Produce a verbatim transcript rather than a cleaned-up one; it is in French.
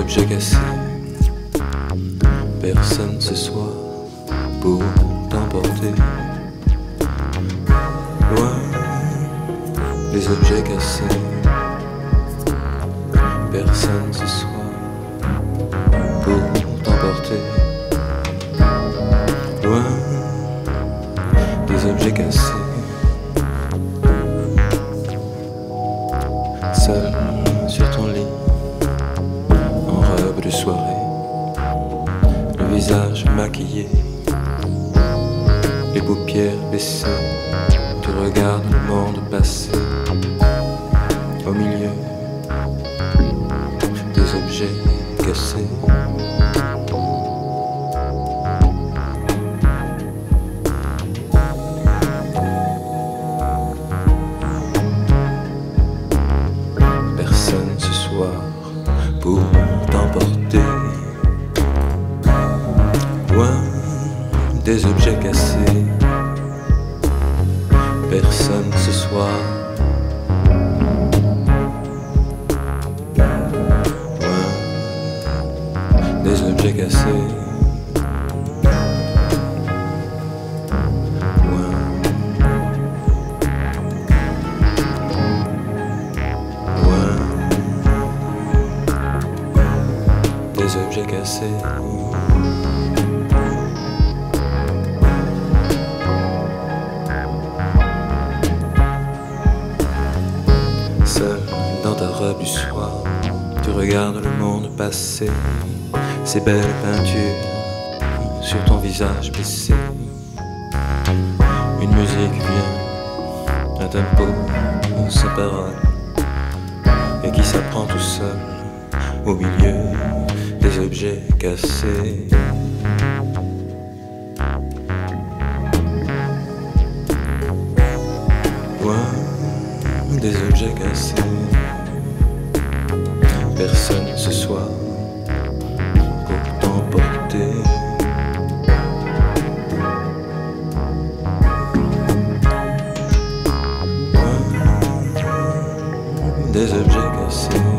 objets cassés. Personne ce soir pour t'emporter. Loin des objets cassés. Personne ce soir pour t'emporter. Loin des objets cassés. Seul sur ton lit, en robe de soirée, le visage maquillé, les paupières baissées, tu regardes le monde passer au milieu des objets cassés. Personne ce soir pour t'emporter. Loin des objets cassés. Personne ce soir. Loin des objets cassés. Loin. Loin des objets cassés. Seul dans ta robe du soir, tu regardes le monde passer, ces belles peintures sur ton visage baissé. Une musique vient, un tempo sans parole, et qui s'apprend tout seul au milieu des objets cassés. Loin des objets cassés. Personne ce soir pour t'emporter. Loin des objets cassés.